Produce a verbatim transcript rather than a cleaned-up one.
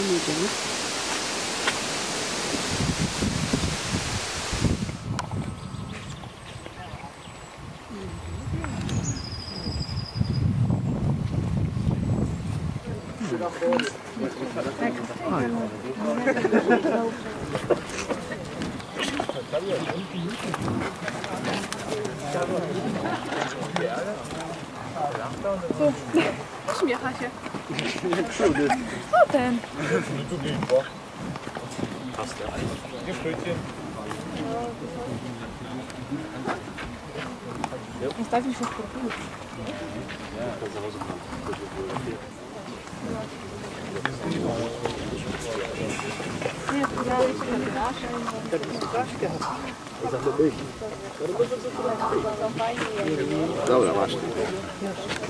idziemy. Śmiecha się. Kurde. Co ten? Ustawił się w kurku. Nie, wgrałeś się na nasze. Dobra, masz.